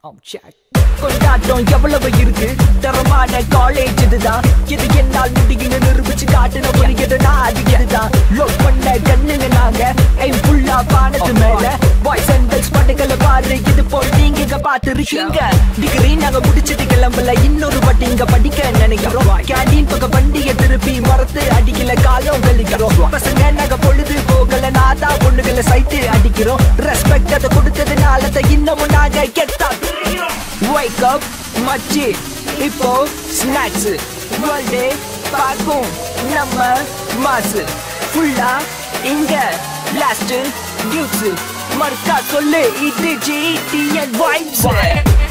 கொண்டாட்டம் எவ்வளவு இருக்கு தரமான காலேஜ் இதுதான் இது என்னால் முடியும்னு நிரூபிச்சு காட்டுன ஒரு எதுனா அது இதுதான் லோட் பண்ண கண்ணுங்க நாங்க என் ஃபுல்லா பானத்து மேல பாய்ஸ் அண்ட் கேர்ள்ஸ் பாட்டுகளை பாரு இது போல் நீங்க இங்க பாத்துருக்கீங்க டிகிரி நாங்க முடிச்சது கிளம்பல இன்னொரு வாட்டி இங்க படிக்க நினைக்கிறோம் கேண்டீன் பக்கம் வண்டியை திருப்பி மரத்து அடிக்கல காலம் கழிக்கிறோம் பசங்க நாங்க பொழுது போகல நாதா பொண்ணுகளை சைட்டு அடிக்கிறோம் ரெஸ்பெக்ட் அதை கொடுத்ததுனால இன்னமும் நாங்க கெத்தா Wake up, machi, இப்போ snacks World day, பார்க்கும் நம்ம மாசு ஃபுல்லா இங்க blast dukes மறுக்கா சொல்லு இது G.T.N. vibes